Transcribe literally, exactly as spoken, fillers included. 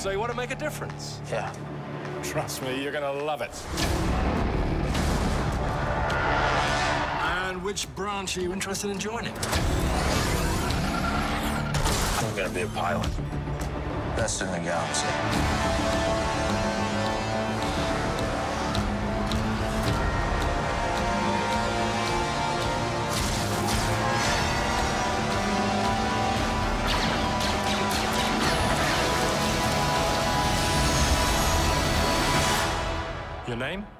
So you want to make a difference? Yeah. Trust me, you're gonna love it. And which branch are you interested in joining? I'm gonna be a pilot. Best in the galaxy. Your name?